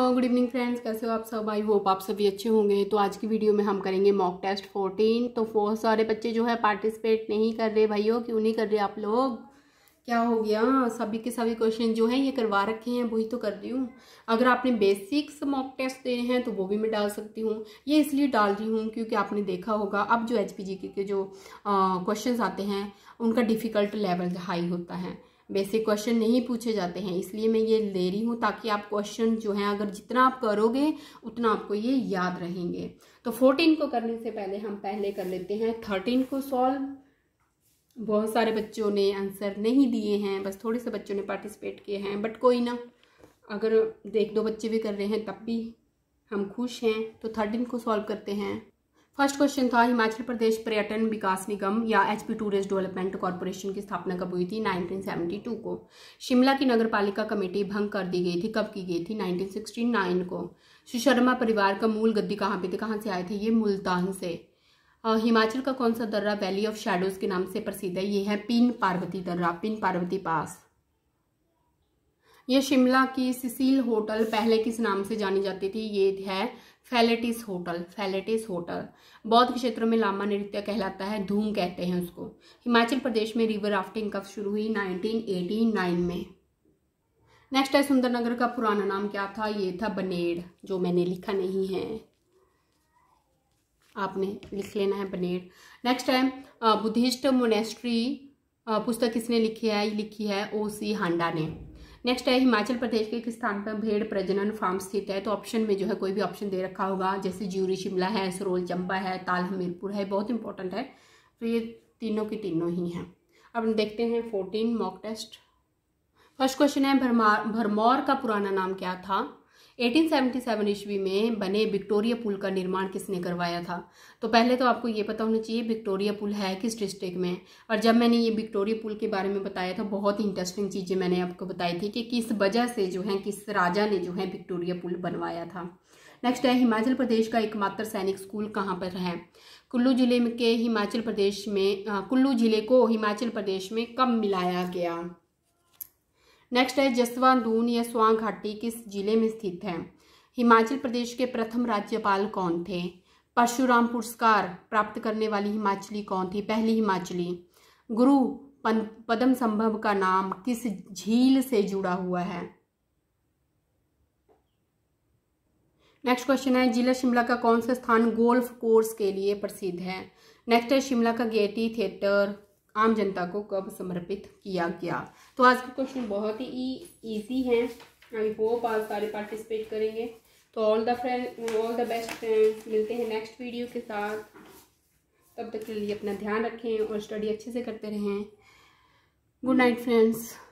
Good evening friends, कैसे हो आप सब। आई होप आप सभी अच्छे होंगे। तो आज की वीडियो में हम करेंगे मॉक टेस्ट 14। तो बहुत सारे बच्चे जो है पार्टिसिपेट नहीं कर रहे। भाइयों क्यों नहीं कर रहे आप लोग, क्या हो गया। सभी के सभी क्वेश्चन जो हैं ये करवा रखे हैं, वही तो कर रही हूँ। अगर आपने बेसिक्स मॉक टेस्ट देने हैं तो वो भी मैं डाल सकती हूँ। ये इसलिए डाल रही हूँ क्योंकि आपने देखा होगा अब जो HPGK के जो क्वेश्चन आते हैं उनका डिफ़िकल्ट लेवल हाई होता है, बेसिक क्वेश्चन नहीं पूछे जाते हैं। इसलिए मैं ये ले रही हूँ ताकि आप क्वेश्चन जो हैं अगर जितना आप करोगे उतना आपको ये याद रहेंगे। तो 14 को करने से पहले हम पहले कर लेते हैं 13 को सॉल्व। बहुत सारे बच्चों ने आंसर नहीं दिए हैं, बस थोड़े से बच्चों ने पार्टिसिपेट किए हैं, बट कोई ना, अगर एक दो बच्चे भी कर रहे हैं तब भी हम खुश हैं। तो 13 को सॉल्व करते हैं। फर्स्ट क्वेश्चन था, हिमाचल प्रदेश पर्यटन विकास निगम या HP टूरिस्ट डेवलपमेंट कॉरपोरेशन की स्थापना कब हुई थी? 1972 को। शिमला की नगर पालिका कमेटी भंग कर दी गई थी, कब की गई थी? 1969 को। सुशर्मा परिवार का मूल गद्दी कहाँ पे थे, कहाँ से आए थे? ये मुल्तान से। हिमाचल का कौन सा दर्रा वैली ऑफ शैडोज के नाम से प्रसिद्ध है? ये है पिन पार्वती दर्रा, पिन पार्वती पास। ये शिमला की सिसिल होटल पहले किस नाम से जानी जाती थी? ये है फैलेटिस होटल, फैलेटिस होटल। बौद्ध क्षेत्रों में लामा नृत्य कहलाता है, धूम कहते हैं उसको। हिमाचल प्रदेश में रिवर राफ्टिंग कब शुरू हुई? 1989 में। नेक्स्ट है, सुंदरनगर का पुराना नाम क्या था? ये था बनेड़, जो मैंने लिखा नहीं है, आपने लिख लेना है, बनेड़। नेक्स्ट है, बुद्धिस्ट मोनेस्ट्री पुस्तक किसने लिखी है? लिखी है OC हांडा ने। नेक्स्ट है, हिमाचल प्रदेश के किस स्थान पर भेड़ प्रजनन फार्म स्थित है? तो ऑप्शन में जो है कोई भी ऑप्शन दे रखा होगा, जैसे ज्यूरी शिमला है, सरोल चंबा है, ताल हमीरपुर है, बहुत इंपॉर्टेंट है। तो ये तीनों की तीनों ही हैं। अब देखते हैं 14 मॉक टेस्ट। फर्स्ट क्वेश्चन है, भरमौर का पुराना नाम क्या था? 1877 ईस्वी में बने विक्टोरिया पुल का निर्माण किसने करवाया था? तो पहले तो आपको ये पता होना चाहिए विक्टोरिया पुल है किस डिस्ट्रिक्ट में। और जब मैंने ये विक्टोरिया पुल के बारे में बताया था, बहुत इंटरेस्टिंग चीज़ें मैंने आपको बताई थी कि किस वजह से जो है, किस राजा ने जो है विक्टोरिया पुल बनवाया था। नेक्स्ट है, हिमाचल प्रदेश का एकमात्र सैनिक स्कूल कहाँ पर है? कुल्लू जिले के हिमाचल प्रदेश में, कुल्लू जिले को हिमाचल प्रदेश में कब मिलाया गया? नेक्स्ट है, जसवा दून या स्वां घाटी किस जिले में स्थित है? हिमाचल प्रदेश के प्रथम राज्यपाल कौन थे? परशुराम पुरस्कार प्राप्त करने वाली हिमाचली कौन थी? पहली हिमाचली। गुरु पद्म संभव का नाम किस झील से जुड़ा हुआ है? नेक्स्ट क्वेश्चन है, जिला शिमला का कौन सा स्थान गोल्फ कोर्स के लिए प्रसिद्ध है? नेक्स्ट है, शिमला का गेयटी थिएटर आम जनता को कब समर्पित किया गया? तो आज का क्वेश्चन बहुत ही इजी है। आई होप आज सारे पार्टिसिपेट करेंगे। तो ऑल द बेस्ट फ्रेंड्स, मिलते हैं नेक्स्ट वीडियो के साथ। तब तक के लिए अपना ध्यान रखें और स्टडी अच्छे से करते रहें। Good night friends.